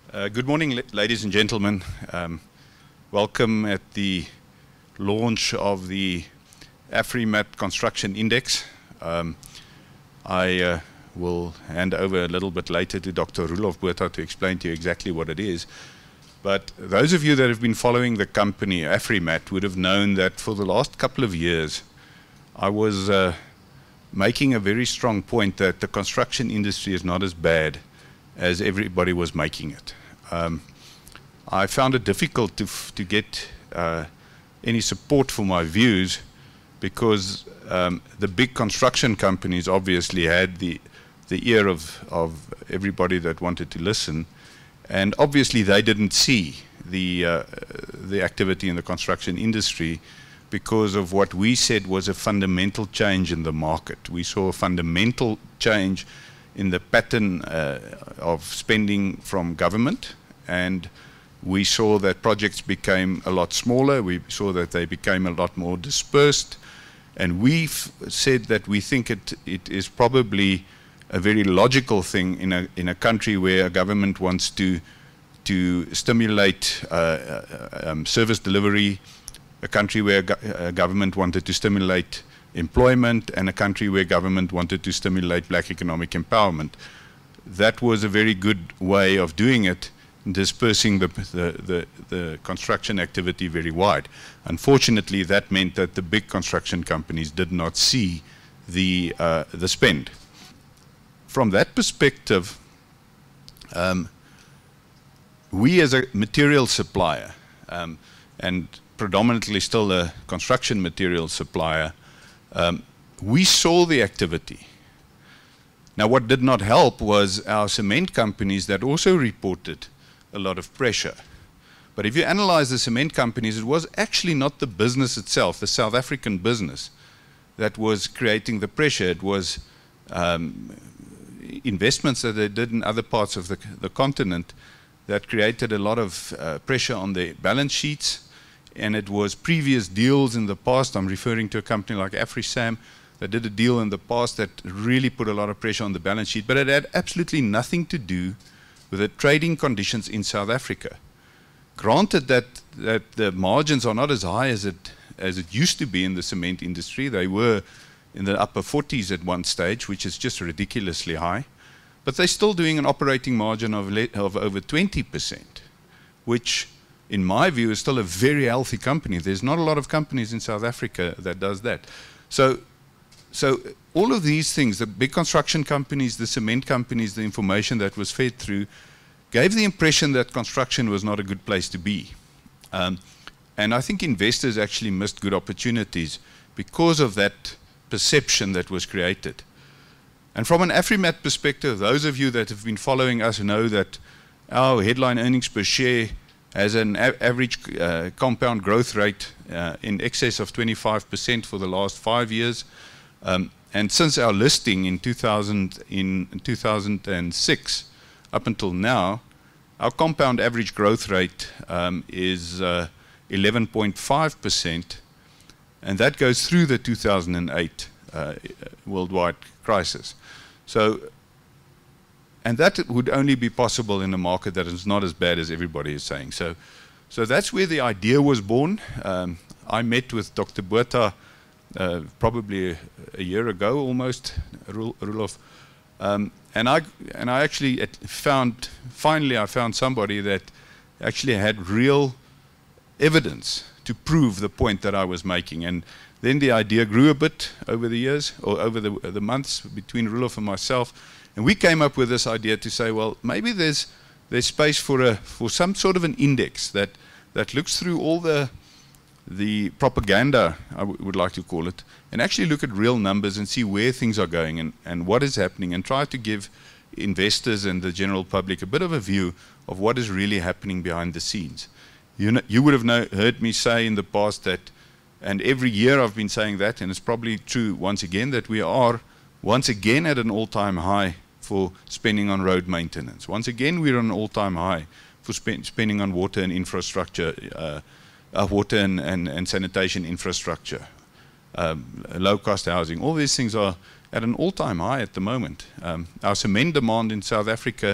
Good morning, ladies and gentlemen. Welcome at the launch of the AfriMat Construction Index. I will hand over a little bit later to Dr. Roelof Botha to explain to you exactly what it is. But those of you that have been following the company, AfriMat, would have known that for the last couple of years, I was making a very strong point that the construction industry is not as bad as everybody was making it. I found it difficult to get any support for my views because the big construction companies obviously had the ear of everybody that wanted to listen, and obviously they didn't see the activity in the construction industry because of what we said was a fundamental change in the market. We saw a fundamental change in the pattern of spending from government, and we saw that projects became a lot smaller. We saw that they became a lot more dispersed, and we've said that we think it is probably a very logical thing in a country where a government wants to stimulate service delivery, a country where a government wanted to stimulate employment, and a country where government wanted to stimulate black economic empowerment. That was a very good way of doing it, dispersing the construction activity very wide. Unfortunately, that meant that the big construction companies did not see the spend. From that perspective, we as a material supplier, and predominantly still a construction material supplier, we saw the activity. Now, what did not help was our cement companies that also reported a lot of pressure. But if you analyze the cement companies, it was actually not the business itself, the South African business, that was creating the pressure. It was investments that they did in other parts of the continent that created a lot of pressure on their balance sheets. And it was previous deals in the past. I'm referring to a company like AfriSam that did a deal in the past that really put a lot of pressure on the balance sheet, but it had absolutely nothing to do with the trading conditions in South Africa. Granted that the margins are not as high as it used to be in the cement industry. They were in the upper 40s at one stage, which is just ridiculously high, but they're still doing an operating margin of over 20%, which in my view is still a very healthy company. There's not a lot of companies in South Africa that does that. So all of these things, the big construction companies, the cement companies, the information that was fed through, gave the impression that construction was not a good place to be. And I think investors actually missed good opportunities because of that perception that was created. And from an AfriMat perspective, those of you that have been following us know that our headline earnings per share has an average compound growth rate in excess of 25% for the last 5 years. And since our listing in 2006 up until now, our compound average growth rate is 11.5%, and that goes through the 2008 worldwide crisis. And that would only be possible in a market that is not as bad as everybody is saying. So that's where the idea was born. I met with Dr. Botha probably a year ago almost, Roelof, and I actually finally I found somebody that actually had real evidence to prove the point that I was making. And then the idea grew a bit over the years, or over the months between Roelof and myself. And we came up with this idea to say, well, maybe there's space for some sort of an index that looks through all the propaganda, I would like to call it, and actually look at real numbers and see where things are going and what is happening, and try to give investors and the general public a bit of a view of what is really happening behind the scenes. You would have heard me say in the past that, and every year I've been saying that, and it's probably true once again, that we are once again at an all-time high for spending on road maintenance. Once again, we're on an all-time high for spending on water and infrastructure, water and sanitation infrastructure, low-cost housing. All these things are at an all-time high at the moment. Our cement demand in South Africa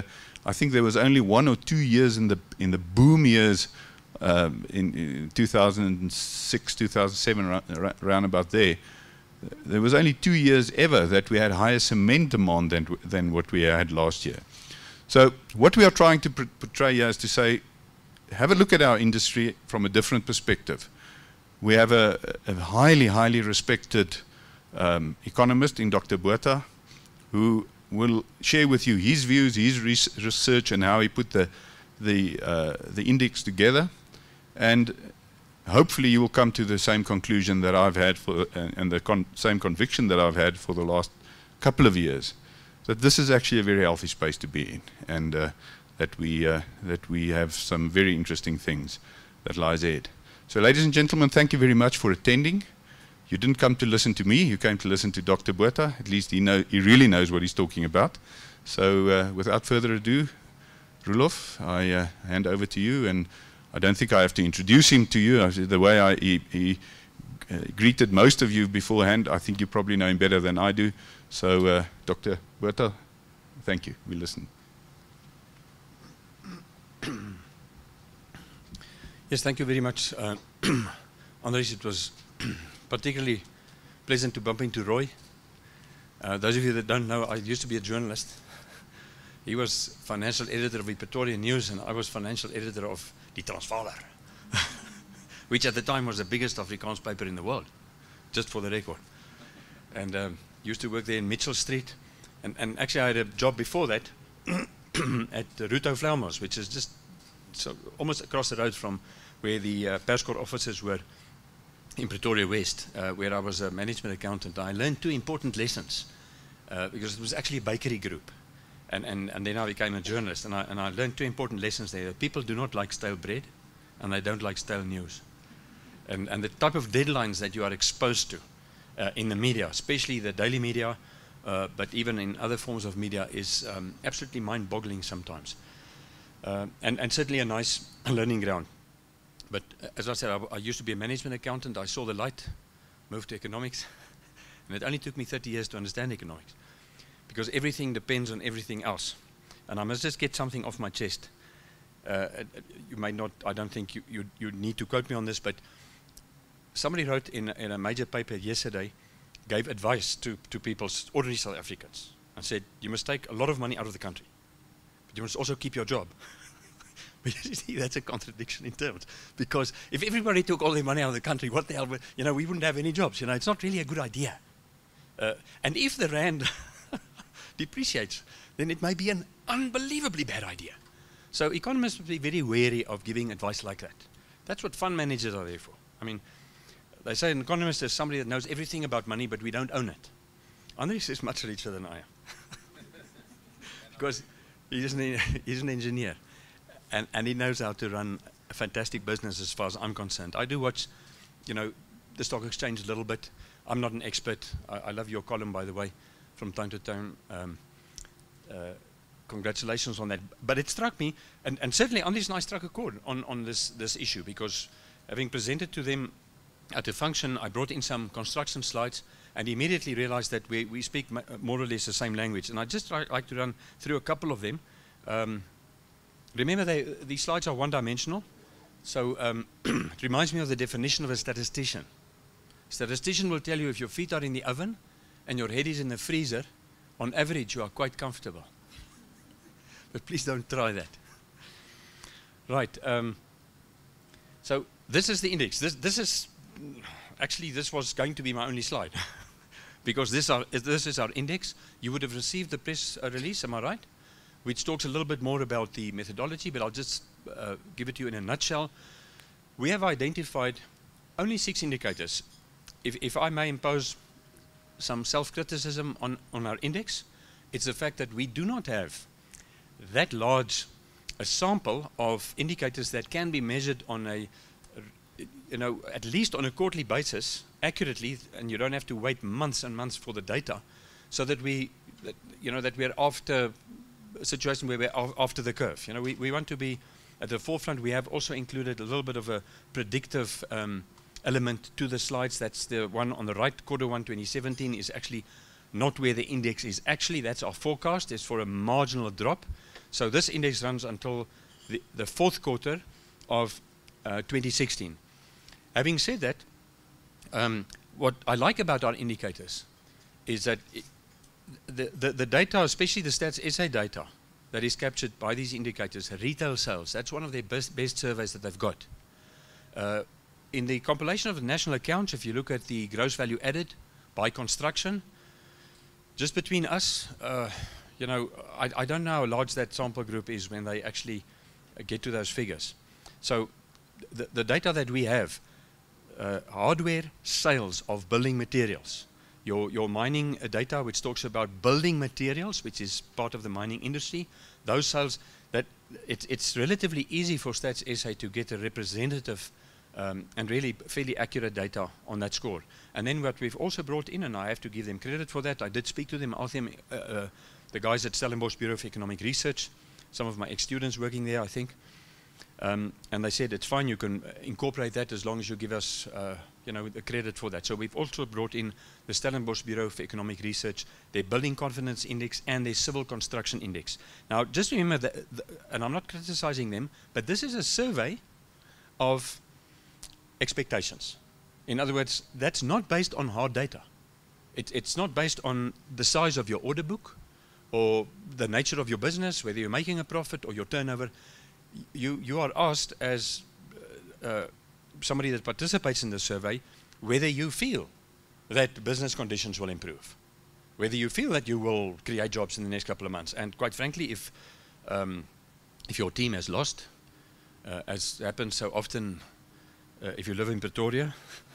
I think there was only 1 or 2 years in the boom years in 2006, 2007, around about there. There was only 2 years ever that we had higher cement demand than what we had last year. So what we are trying to portray here is to say, have a look at our industry from a different perspective. We have a highly, highly respected economist in Dr. Botha, who will share with you his views, his research, and how he put the index together. And hopefully you will come to the same conclusion that I've had and the same conviction that I've had for the last couple of years, that this is actually a very healthy space to be in, and that we have some very interesting things that lies ahead. So ladies and gentlemen, thank you very much for attending. You didn't come to listen to me, you came to listen to Dr. Botha. At least he really knows what he's talking about. So without further ado, Roelof, I hand over to you, and I don't think I have to introduce him to you. The way he greeted most of you beforehand, I think you probably know him better than I do. So Dr. Botha, thank you. We listen. Yes, thank you very much. Andries, it was particularly pleasant to bump into Roy. Those of you that don't know, I used to be a journalist. He was financial editor of the Pretoria News, and I was financial editor of the Transvaal, which at the time was the biggest Afrikaans paper in the world, just for the record. And used to work there in Mitchell Street. And actually I had a job before that at Ruto Vlaumers, which is just almost across the road from where the Perscorp offices were in Pretoria West, where I was a management accountant. I learned 2 important lessons because it was actually a bakery group. And then I became a journalist, and I learned 2 important lessons there. People do not like stale bread, and they don't like stale news. And the type of deadlines that you are exposed to in the media, especially the daily media, but even in other forms of media, is absolutely mind-boggling sometimes. And certainly a nice learning ground. But as I said, I used to be a management accountant. I saw the light, moved to economics, and it only took me 30 years to understand economics, because everything depends on everything else. And I must just get something off my chest. You may not, I don't think you need to quote me on this, but somebody wrote in a major paper yesterday, gave advice to people, ordinary South Africans, and said, you must take a lot of money out of the country, but you must also keep your job. But you see, that's a contradiction in terms, because if everybody took all their money out of the country, what the hell, we wouldn't have any jobs. It's not really a good idea. And if the rand depreciates, then it may be an unbelievably bad idea. So economists must be very wary of giving advice like that. That's what fund managers are there for. I mean, they say an economist is somebody that knows everything about money, but we don't own it. Andries is much richer than I am. Because he's an engineer. And he knows how to run a fantastic business as far as I'm concerned. I do watch, the stock exchange a little bit. I'm not an expert. I love your column, by the way, from time to time. Congratulations on that. But it struck me, and certainly Andries and I struck a chord on this issue, because having presented to them at a function, I brought in some construction slides and immediately realized that we speak more or less the same language. And I'd just like to run through a couple of them. Remember, these slides are one-dimensional. So it reminds me of the definition of a statistician. Statistician will tell you if your feet are in the oven and your head is in the freezer, on average you are quite comfortable. But please don't try that. Right. So this is the index. This was going to be my only slide. Because this is our index. You would have received the press release, am I right? Which talks a little bit more about the methodology, but I'll just give it to you in a nutshell. We have identified only 6 indicators. If I may impose some self-criticism on our index, it's the fact that we do not have that large a sample of indicators that can be measured on at least on a quarterly basis accurately, and you don't have to wait months and months for the data, so that we're after a situation where we're after the curve. We want to be at the forefront. We have also included a little bit of a predictive element to the slides. That's the one on the right. Q1 2017 is actually not where the index is actually. That's our forecast. It's for a marginal drop. So this index runs until the fourth quarter of 2016. Having said that, what I like about our indicators is that the data, especially the Stats SA data, that is captured by these indicators, retail sales, that's one of their best surveys that they've got. In the compilation of the national accounts, if you look at the gross value added by construction, just between us, you know, I don't know how large that sample group is when they actually get to those figures. So the data that we have, hardware sales of building materials, your mining data which talks about building materials, which is part of the mining industry, those sales, that it's relatively easy for Stats SA to get a representative and really fairly accurate data on that score. And then what we've also brought in, and I have to give them credit for that, I did speak to them, asked them, the guys at Stellenbosch Bureau of Economic Research, some of my ex-students working there, I think, and they said it's fine, you can incorporate that as long as you give us you know, the credit for that. So we've also brought in the Stellenbosch Bureau of Economic Research, their Building Confidence Index and their Civil Construction Index. Now just remember that, and I'm not criticizing them, but this is a survey of expectations. In other words, that's not based on hard data. It's not based on the size of your order book or the nature of your business, whether you're making a profit or your turnover. You are asked as somebody that participates in the survey whether you feel that business conditions will improve, whether you feel that you will create jobs in the next couple of months. And quite frankly, if your team has lost, as happens so often if you live in Pretoria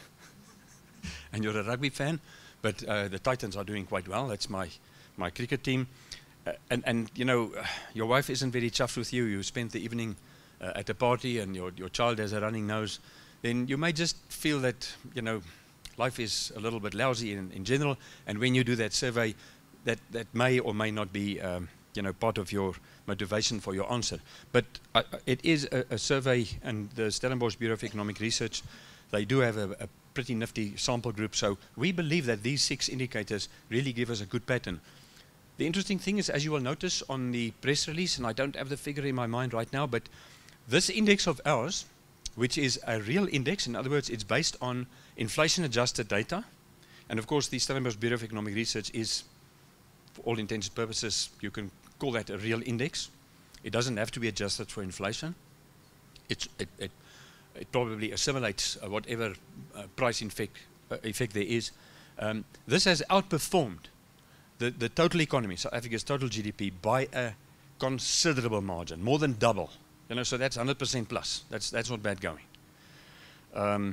and you're a rugby fan, but the Titans are doing quite well, that's my cricket team, and you know, your wife isn't very chuffed with you, you spent the evening at a party and your child has a running nose, then you may just feel that, you know, life is a little bit lousy in general, and when you do that survey, that may or may not be you know, part of your motivation for your answer. But it is a survey, and the Stellenbosch Bureau of Economic Research, they do have a pretty nifty sample group, so we believe that these 6 indicators really give us a good pattern. The interesting thing is, as you will notice on the press release, and I don't have the figure in my mind right now, but this index of ours, which is a real index, in other words, it's based on inflation-adjusted data, and of course the Stellenbosch Bureau of Economic Research is, for all intents and purposes, you can call that a real index. It doesn't have to be adjusted for inflation. It probably assimilates whatever price effect there is. This has outperformed the total economy, South Africa's total GDP, by a considerable margin, more than double. You know, so that's 100% plus. That's not bad going.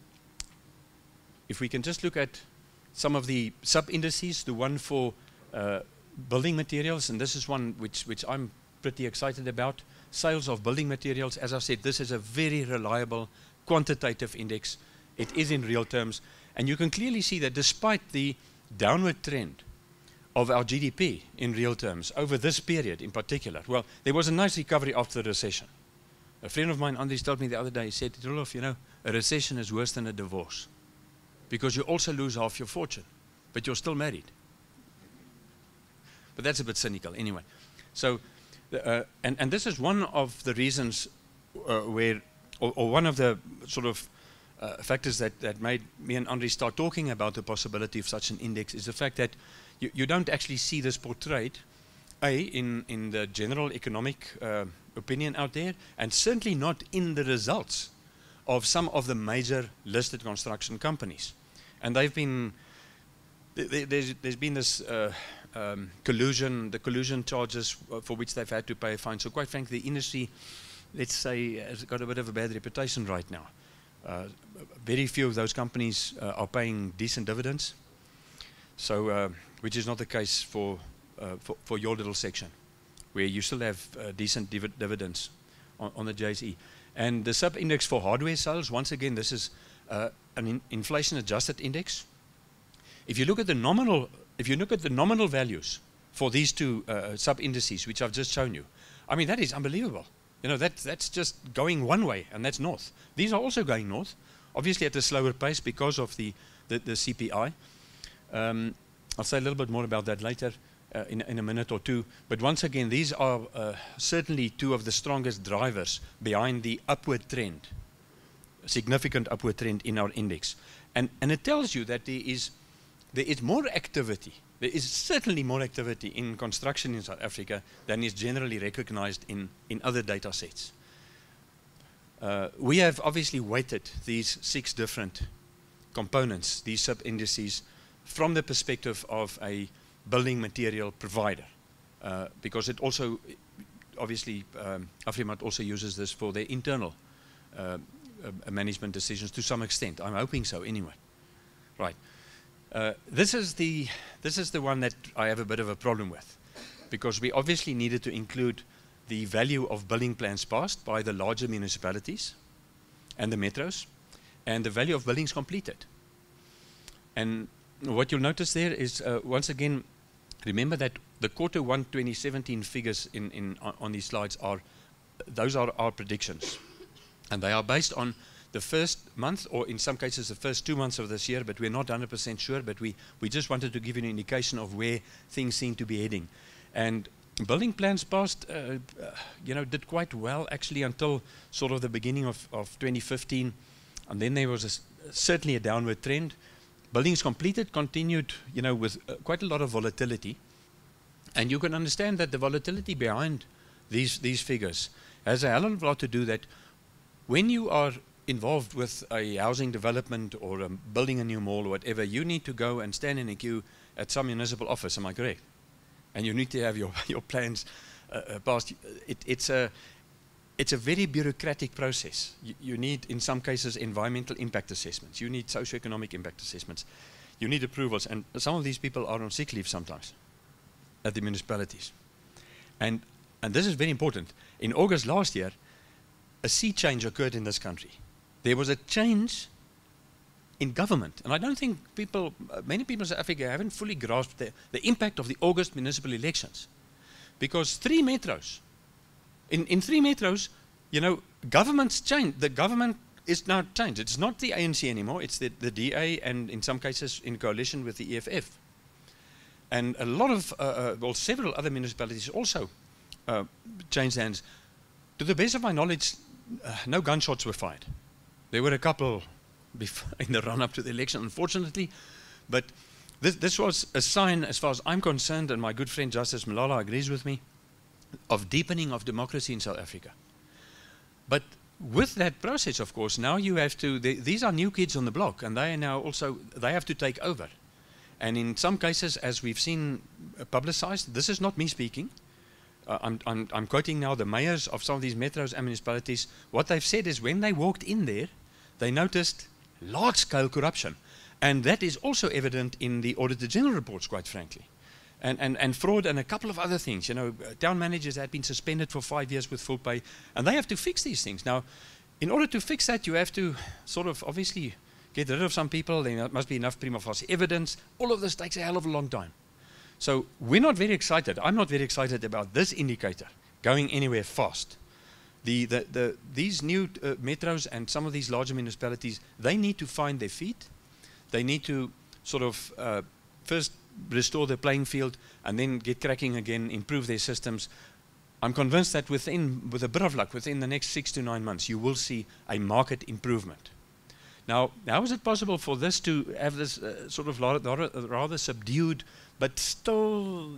If we can just look at some of the sub-indices, the one for building materials, and this is one which I'm pretty excited about. Sales of building materials, as I said, this is a very reliable quantitative index. It is in real terms, and you can clearly see that despite the downward trend of our GDP in real terms over this period in particular, well, there was a nice recovery after the recession. A friend of mine, Andries, told me the other day, he said, Roloff, you know, a recession is worse than a divorce because you also lose half your fortune, but you're still married. But that's a bit cynical anyway. So, and this is one of the reasons where, or one of the sort of factors that made me and Andries start talking about the possibility of such an index, is the fact that you don't actually see this portrayed, in the general economic opinion out there, and certainly not in the results of some of the major listed construction companies. And they've been, there's been this collusion, the collusion charges for which they've had to pay a fine. So quite frankly, the industry, let's say, has got a bit of a bad reputation right now. Very few of those companies are paying decent dividends. So, which is not the case for your little section, where you still have decent dividends on the JSE. And the sub-index for hardware sales, once again, this is an inflation-adjusted index. If you look at the nominal values for these two sub-indices, which I've just shown you, I mean, that is unbelievable. You know, that's just going one way, and that's north. These are also going north, obviously at a slower pace because of the CPI. I'll say a little bit more about that later. in a minute or two. But once again, these are certainly two of the strongest drivers behind the upward trend, significant upward trend in our index. And it tells you that there is more activity. There is certainly more activity in construction in South Africa than is generally recognized in other data sets. We have obviously weighted these 6 different components, these sub-indices, from the perspective of a building material provider, because it also, obviously, Afrimat also uses this for their internal management decisions to some extent. I'm hoping so anyway. Right. This is the one that I have a bit of a problem with, because we obviously needed to include the value of building plans passed by the larger municipalities and the metros, and the value of buildings completed. And what you'll notice there is, once again, remember that the Q1 2017 figures on these slides those are our predictions, and they are based on the first month, or in some cases the first 2 months of this year, but we're not 100% sure, but we just wanted to give you an indication of where things seem to be heading. And building plans passed, did quite well actually until sort of the beginning of 2015, and then there was certainly a downward trend. Buildings completed continued, with quite a lot of volatility, and you can understand that the volatility behind these figures has a hell of a lot to do that when you are involved with a housing development or building a new mall or whatever, you need to go and stand in a queue at some municipal office, am I correct? And you need to have your plans passed. It's a very bureaucratic process. You need, in some cases, environmental impact assessments. You need socioeconomic impact assessments. You need approvals. And some of these people are on sick leave sometimes at the municipalities. And this is very important. In August last year, a sea change occurred in this country. There was a change in government. And I don't think many people in South Africa haven't fully grasped the impact of the August municipal elections. Because 3 metros, in 3 metros, governments changed. The government is now changed. It's not the ANC anymore. It's the DA, and in some cases in coalition with the EFF. And a lot of, several other municipalities also changed hands. To the best of my knowledge, no gunshots were fired. There were a couple in the run-up to the election, unfortunately, but this was a sign, as far as I'm concerned, and my good friend Justice Malala agrees with me, of deepening of democracy in South Africa. But with that process, of course, now you have to, these are new kids on the block, and they are now also, they have to take over. And in some cases, as we've seen publicized, this is not me speaking, I'm quoting now the mayors of some of these metros and municipalities. What they've said is when they walked in there, they noticed large-scale corruption. And that is also evident in the Auditor General reports, quite frankly. And fraud and a couple of other things. Town managers had been suspended for 5 years with full pay, and they have to fix these things. Now, in order to fix that, you have to sort of obviously get rid of some people. There must be enough prima facie evidence. All of this takes a hell of a long time. So we're not very excited. I'm not very excited about this indicator going anywhere fast. These new metros and some of these larger municipalities, they need to find their feet. They need to sort of first restore the playing field and then get cracking again, improve their systems. I'm convinced that with a bit of luck, within the next 6 to 9 months, you will see a market improvement. Now, how is it possible for this to have this sort of rather subdued, but still,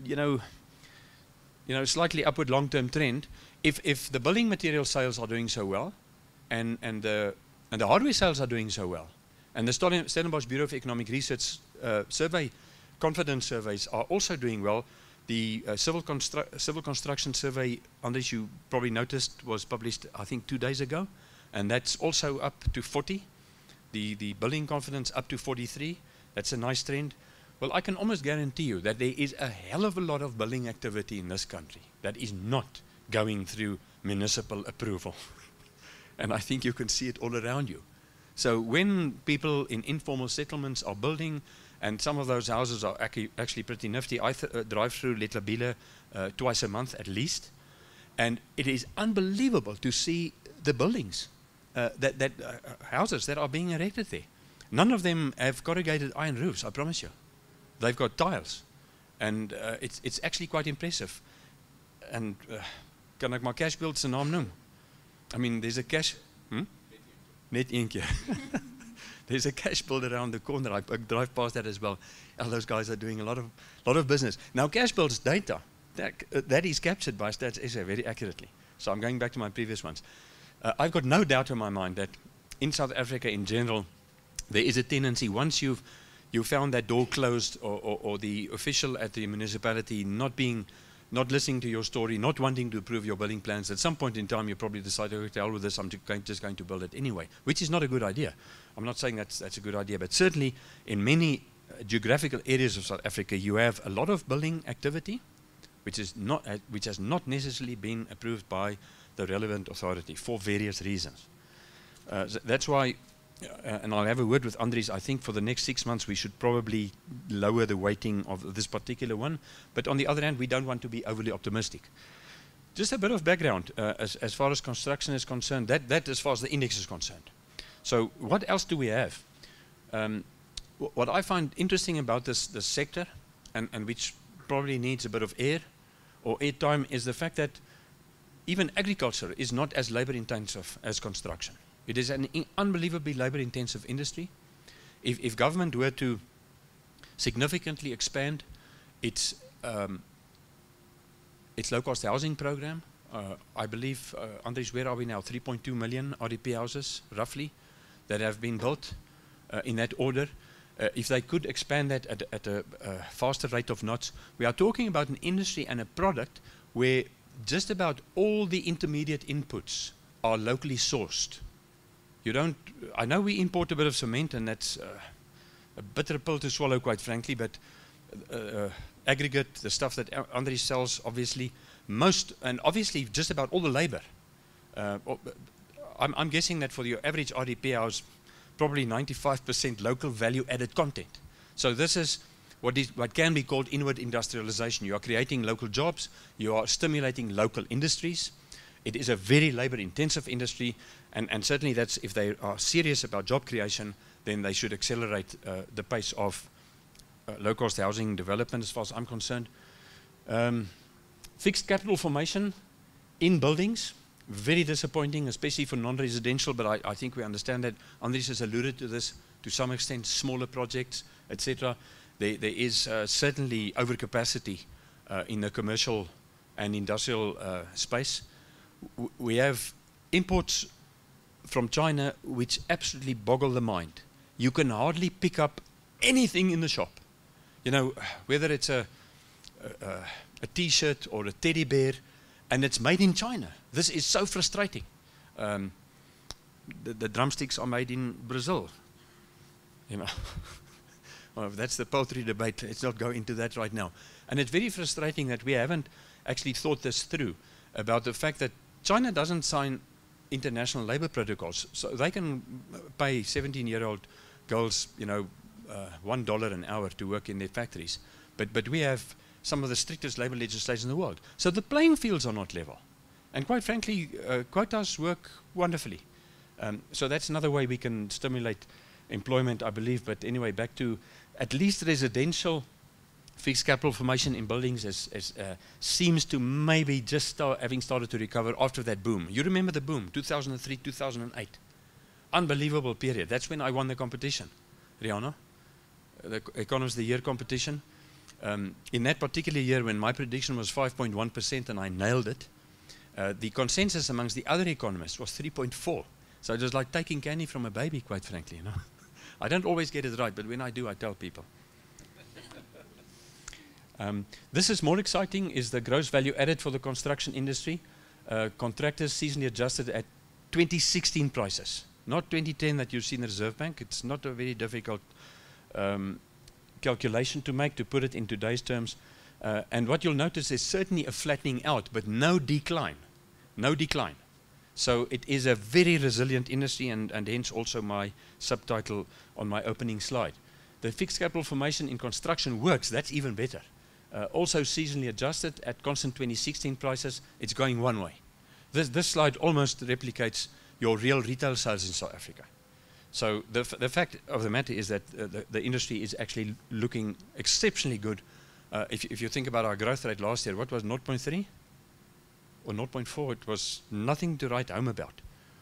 slightly upward long-term trend, if the building material sales are doing so well, and the hardware sales are doing so well, and the Stellenbosch Bureau of Economic Research confidence surveys are also doing well. The civil construction survey, Andres, you probably noticed, was published, I think, 2 days ago, and that's also up to 40. The building confidence up to 43. That's a nice trend. Well, I can almost guarantee you that there is a hell of a lot of building activity in this country that is not going through municipal approval. And I think you can see it all around you. So when people in informal settlements are building, and some of those houses are actually pretty nifty. I drive through Letlabile twice a month at least, and it is unbelievable to see the buildings, houses that are being erected there. None of them have corrugated iron roofs, I promise you. They've got tiles, And it's actually quite impressive. And kan ek maar Cashbuild se naam noem? I mean, there's a cash... Net een keer. There's a Cashbuild around the corner. I drive past that as well. All those guys are doing a lot of business. Now, Cashbuild's data, that is captured by Stats SA very accurately. So I'm going back to my previous ones. I've got no doubt in my mind that in South Africa in general, there is a tendency, once you found that door closed, or the official at the municipality not listening to your story, not wanting to approve your building plans, at some point in time you probably decide, oh, to hell with this, I'm just going to build it anyway, which is not a good idea. I'm not saying that's a good idea, but certainly in many geographical areas of South Africa, you have a lot of building activity, which has not necessarily been approved by the relevant authority for various reasons. That's why, and I'll have a word with Andries, I think for the next 6 months we should probably lower the weighting of this particular one. But on the other hand, we don't want to be overly optimistic. Just a bit of background as far as construction is concerned, that as far as the index is concerned. So what else do we have? What I find interesting about this sector, and which probably needs a bit of air or airtime, is the fact that even agriculture is not as labor intensive as construction. It is an unbelievably labor-intensive industry. If government were to significantly expand its low-cost housing program, I believe, Andries, where are we now? 3.2 million RDP houses, roughly, that have been built in that order. If they could expand that at a faster rate of knots, we are talking about an industry and a product where just about all the intermediate inputs are locally sourced. I know we import a bit of cement, and that's a bitter pill to swallow, quite frankly, but aggregate, the stuff that Andries sells, obviously, and obviously just about all the labor. I'm guessing that for your average RDP house, probably 95% local value added content. So this is what can be called inward industrialization. You are creating local jobs, you are stimulating local industries. It is a very labor-intensive industry, and certainly that's, if they are serious about job creation, then they should accelerate the pace of low-cost housing development, as far as I'm concerned. Fixed capital formation in buildings, very disappointing, especially for non-residential, but I think we understand that. Andries has alluded to this to some extent, smaller projects, etc. There is certainly overcapacity in the commercial and industrial space. We have imports from China which absolutely boggle the mind. You can hardly pick up anything in the shop. You know, whether it's a t-shirt or a teddy bear, and it's made in China. This is so frustrating. The drumsticks are made in Brazil. You know, well, that's the poultry debate. Let's not go into that right now. And it's very frustrating that we haven't actually thought this through, about the fact that China doesn't sign international labor protocols, so they can pay 17-year-old girls, you know, $1 an hour to work in their factories. But we have some of the strictest labor legislation in the world. So the playing fields are not level. And quite frankly, quotas work wonderfully. So that's another way we can stimulate employment, I believe. But anyway, back to at least residential fixed capital formation in buildings seems to maybe just having started to recover after that boom. You remember the boom, 2003, 2008. Unbelievable period. That's when I won the competition, Rihanna, the Economist of the Year competition. In that particular year, when my prediction was 5.1% and I nailed it, the consensus amongst the other economists was 3.4. So it was like taking candy from a baby, quite frankly. You know, I don't always get it right, but when I do, I tell people. This is more exciting, is the gross value added for the construction industry. Contractors seasonally adjusted at 2016 prices, not 2010 that you see in the Reserve Bank. It's not a very difficult calculation to make, to put it in today's terms. And what you'll notice is certainly a flattening out, but no decline. No decline. So it is a very resilient industry, and hence also my subtitle on my opening slide. The fixed capital formation in construction works, that's even better. Also seasonally adjusted at constant 2016 prices, it's going one way. This slide almost replicates your real retail sales in South Africa. So the fact of the matter is that the industry is actually looking exceptionally good If you think about our growth rate last year, what was 0.3 or 0.4? It was nothing to write home about.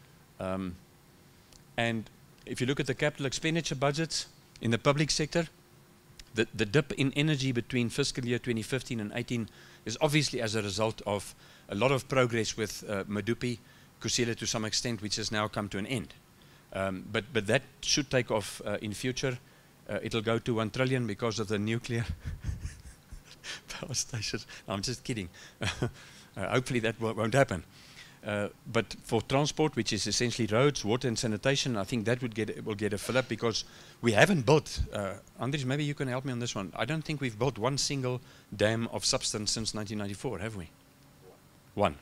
And if you look at the capital expenditure budgets in the public sector, the dip in energy between fiscal year 2015 and 18 is obviously as a result of a lot of progress with Medupi, Kusile to some extent, which has now come to an end. But that should take off in future. It'll go to 1 trillion because of the nuclear power stations. No, I'm just kidding. Hopefully that won't happen. But for transport, which is essentially roads, water and sanitation, I think that will get a fill up because we haven't built, Andries, maybe you can help me on this one. I don't think we've built one single dam of substance since 1994, have we? One.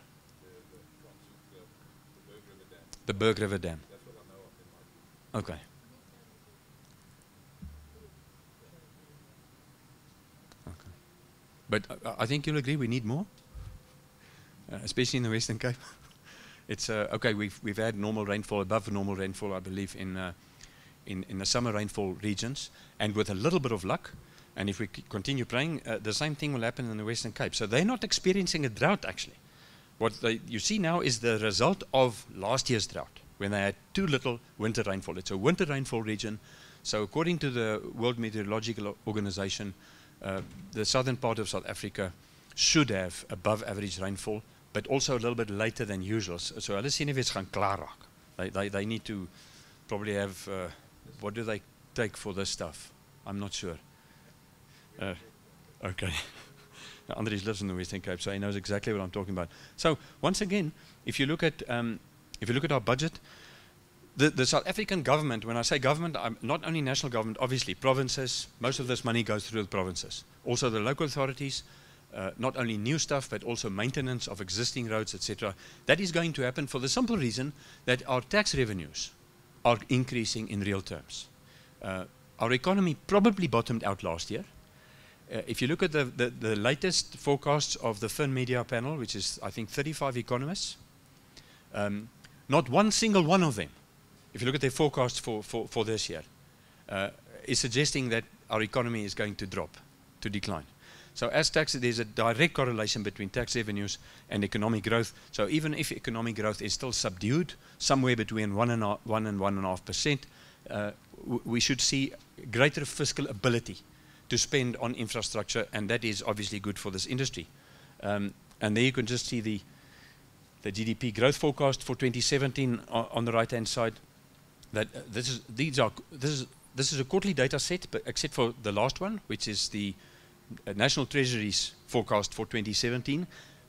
The Berg River Dam. That's what I know of. Okay. Okay. But I think you'll agree we need more, especially in the Western Cape. It's okay. We've had normal rainfall, above normal rainfall, I believe, in the summer rainfall regions, and with a little bit of luck, and if we continue praying, the same thing will happen in the Western Cape. So they're not experiencing a drought actually. What you see now is the result of last year's drought, when they had too little winter rainfall. It's a winter rainfall region. So according to the World Meteorological Organization, the southern part of South Africa should have above average rainfall, but also a little bit later than usual. So hulle sien nie gaan klaar raak. They need to probably have, what do they take for this stuff? I'm not sure. Okay. Andries lives in the Western Cape, so he knows exactly what I'm talking about. So once again, if you look at our budget, the South African government, when I say government, not only national government, obviously provinces, most of this money goes through the provinces. Also the local authorities, not only new stuff, but also maintenance of existing roads, etc. That is going to happen for the simple reason that our tax revenues are increasing in real terms. Our economy probably bottomed out last year. If you look at the latest forecasts of the Fin Media panel, which is, I think, 35 economists, not one single one of them, if you look at their forecasts for this year, is suggesting that our economy is going to drop, to decline. So as tax, there's a direct correlation between tax revenues and economic growth. So even if economic growth is still subdued, somewhere between 1 and 1.5%, we should see greater fiscal ability to spend on infrastructure, and that is obviously good for this industry. And there you can just see the GDP growth forecast for 2017 on the right-hand side. That this is a quarterly data set, but except for the last one, which is the National Treasury's forecast for 2017.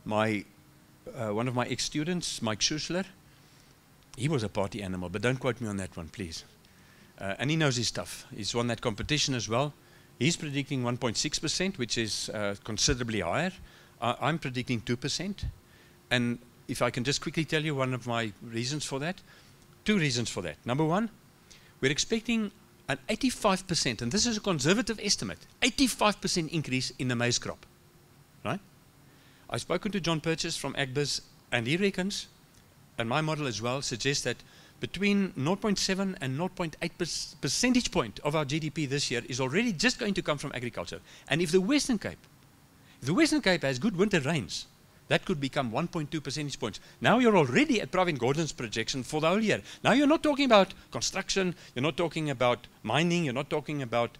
One of my ex-students, Mike Schussler, he was a party animal, but don't quote me on that one, please. And he knows his stuff. He's won that competition as well. He's predicting 1.6%, which is considerably higher. I'm predicting 2%. And if I can just quickly tell you one of my reasons for that, two reasons for that. Number one, we're expecting an 85%, and this is a conservative estimate, 85% increase in the maize crop. Right? I've spoken to John Purchase from Agbiz, and he reckons, and my model as well, suggests that between 0.7 and 0.8 percentage point of our GDP this year is already just going to come from agriculture. And if the Western Cape has good winter rains, that could become 1.2 percentage points. Now you're already at Pravin Gordon's projection for the whole year. Now you're not talking about construction, you're not talking about mining, you're not talking about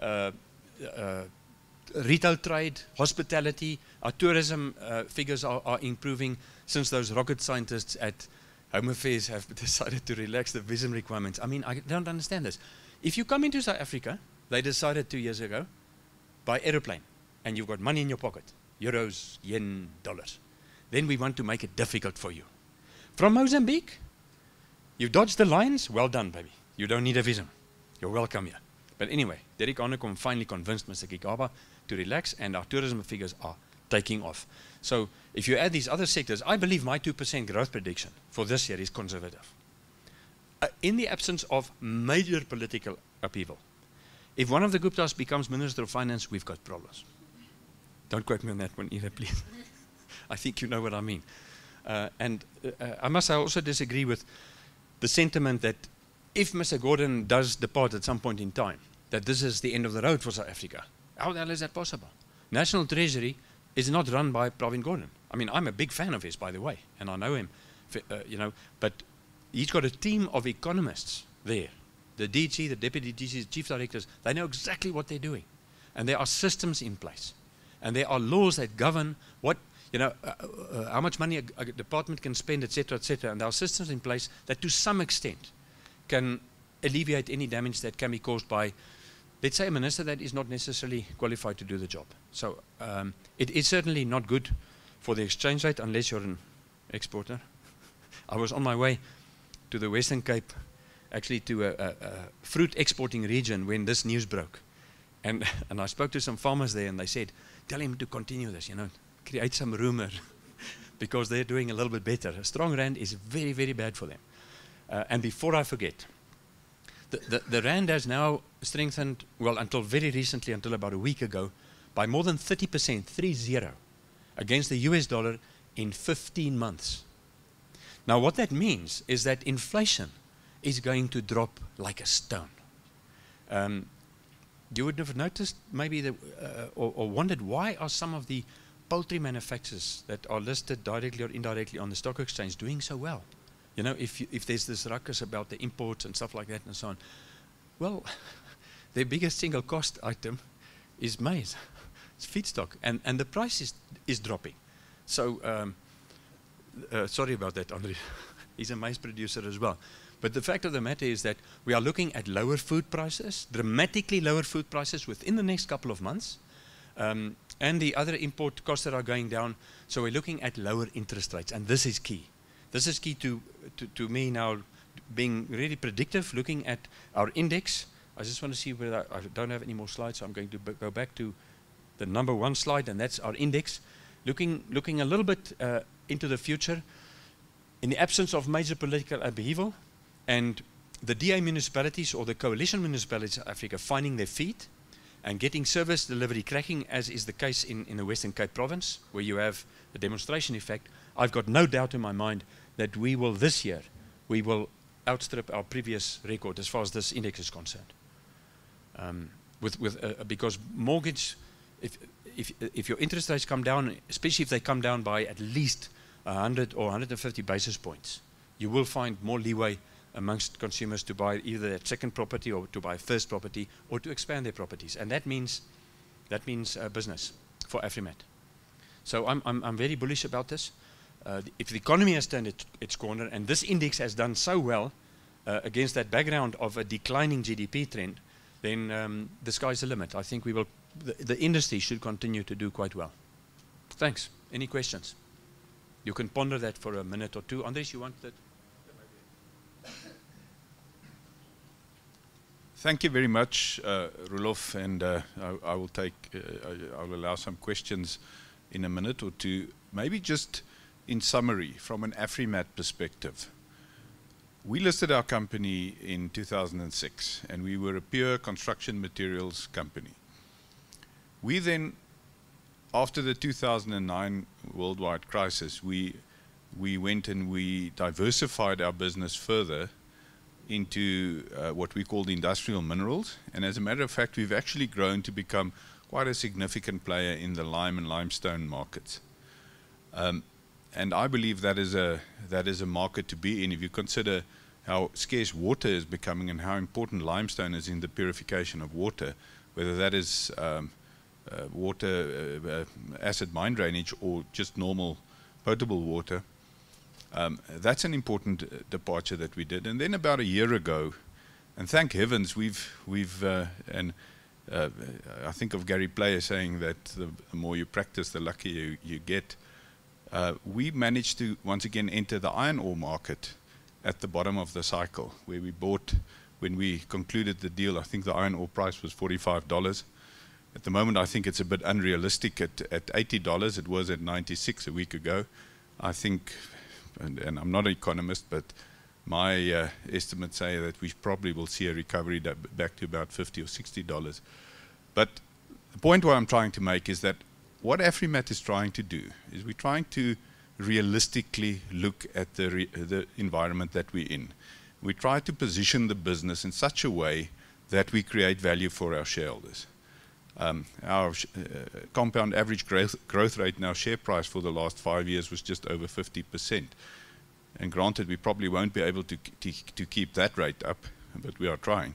retail trade, hospitality. Our tourism figures are improving since those rocket scientists at Home Affairs have decided to relax the visa requirements. I mean, I don't understand this. If you come into South Africa, they decided 2 years ago, by aeroplane, and you've got money in your pocket, euros, yen, dollars. Then we want to make it difficult for you. From Mozambique, you've dodged the lines, well done, baby. You don't need a visa. You're welcome here. But anyway, Derek Arnekom finally convinced Mr. Kikaba to relax, and our tourism figures are taking off. So if you add these other sectors, I believe my 2% growth prediction for this year is conservative. In the absence of major political upheaval, if one of the Guptas becomes Minister of Finance, we've got problems. Don't quote me on that one either, please. I think you know what I mean. I must also disagree with the sentiment that if Mr. Gordon does depart at some point in time, that this is the end of the road for South Africa. How the hell is that possible? National Treasury is not run by Pravin Gordhan. I mean, I'm a big fan of his, by the way, and I know him, you know, but he's got a team of economists there. The DG, the deputy DGs, chief directors, they know exactly what they're doing. And there are systems in place. And there are laws that govern what, you know, how much money a department can spend, etc., etc. And there are systems in place that to some extent can alleviate any damage that can be caused by, let's say, a minister that is not necessarily qualified to do the job. So it is certainly not good for the exchange rate unless you're an exporter. I was on my way to the Western Cape, actually to a fruit exporting region when this news broke. And I spoke to some farmers there and they said, tell him to continue this, you know, create some rumor because they're doing a little bit better. A strong rand is very, very bad for them. And before I forget, the rand has now strengthened, well, until very recently, until about a week ago, by more than 30%, 3-0, against the US dollar in 15 months. Now what that means is that inflation is going to drop like a stone. You would have noticed maybe or wondered why are some of the poultry manufacturers that are listed directly or indirectly on the stock exchange doing so well? You know, if there's this ruckus about the imports and stuff like that and so on. Well, their biggest single cost item is maize. It's feedstock. And the price is dropping. So, sorry about that, Andre. He's a maize producer as well. But the fact of the matter is that we are looking at lower food prices, dramatically lower food prices within the next couple of months. And the other import costs that are going down. So we're looking at lower interest rates. And this is key. This is key to me now being really predictive, looking at our index. I just want to see whether I don't have any more slides, so I'm going to go back to the number 1 slide, and that's our index. Looking a little bit into the future, in the absence of major political upheaval, and the DA municipalities or the coalition municipalities of Africa finding their feet and getting service delivery cracking, as is the case in the Western Cape province, where you have a demonstration effect, I've got no doubt in my mind that we will this year, we will outstrip our previous record as far as this index is concerned. Because mortgage, if your interest rates come down, especially if they come down by at least 100 or 150 basis points, you will find more leeway amongst consumers to buy either their second property or to buy first property or to expand their properties. And that means business for Afrimat. So I'm very bullish about this. If the economy has turned its corner and this index has done so well against that background of a declining GDP trend, then the sky's the limit. I think the industry should continue to do quite well. Thanks. Any questions? You can ponder that for a minute or two. Andres, you want that? Thank you very much, Roelof, and I will take, I'll allow some questions in a minute or two. Maybe just in summary, from an Afrimat perspective, we listed our company in 2006, and we were a pure construction materials company. We then, after the 2009 worldwide crisis, we went and we diversified our business further into what we call the industrial minerals. And as a matter of fact, we've actually grown to become quite a significant player in the lime and limestone markets. And I believe that is a market to be in if you consider how scarce water is becoming and how important limestone is in the purification of water, whether that is water, acid mine drainage, or just normal potable water. That's an important departure that we did. And then about a year ago, and thank heavens, I think of Gary Player saying that the more you practice, the luckier you get. We managed to once again enter the iron ore market at the bottom of the cycle, where we bought, when we concluded the deal, I think the iron ore price was $45. At the moment, I think it's a bit unrealistic at $80. It was at 96 a week ago. I think, and I'm not an economist, but my estimates say that we probably will see a recovery back to about $50 or $60. But the point what I'm trying to make is that what Afrimat is trying to do is we're trying to realistically look at the environment that we're in. We try to position the business in such a way that we create value for our shareholders. Our compound average growth rate in our share price for the last 5 years was just over 50%. And granted, we probably won't be able to keep that rate up, but we are trying.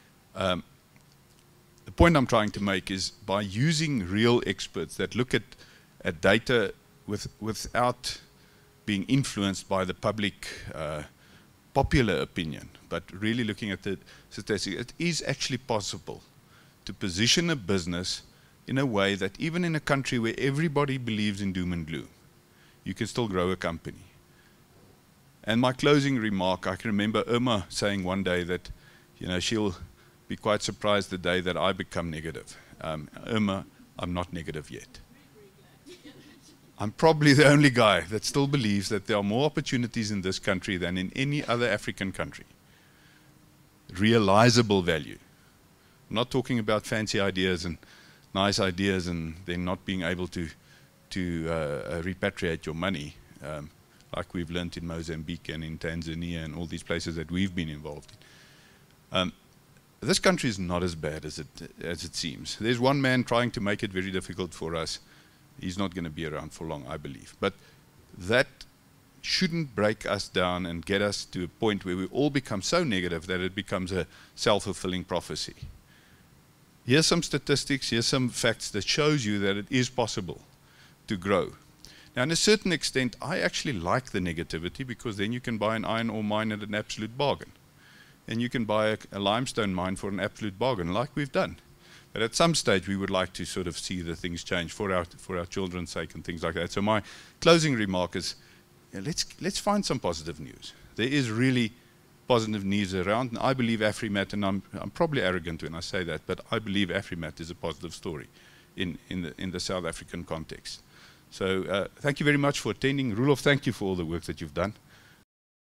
The point I'm trying to make is by using real experts that look at data without being influenced by the public popular opinion, but really looking at the statistics, it is actually possible to position a business in a way that even in a country where everybody believes in doom and gloom, you can still grow a company. And my closing remark, I can remember Irma saying one day that, you know, she'll be quite surprised the day that I become negative. Irma, I'm not negative yet. I'm probably the only guy that still believes that there are more opportunities in this country than in any other African country. Realizable value. I'm not talking about fancy ideas and nice ideas and then not being able to repatriate your money, like we've learned in Mozambique and in Tanzania and all these places that we've been involved in. This country is not as bad as it seems. There's one man trying to make it very difficult for us. He's not going to be around for long, I believe. But that shouldn't break us down and get us to a point where we all become so negative that it becomes a self-fulfilling prophecy. Here's some statistics, here's some facts that shows you that it is possible to grow. Now, in a certain extent, I actually like the negativity because then you can buy an iron ore mine at an absolute bargain. And you can buy a limestone mine for an absolute bargain, like we've done. But at some stage, we would like to sort of see the things change for our children's sake and things like that. So my closing remark is, let's find some positive news. There is really positive news around, and I believe Afrimat, and I'm probably arrogant when I say that, but I believe Afrimat is a positive story in the South African context. So thank you very much for attending. Roelof, thank you for all the work that you've done.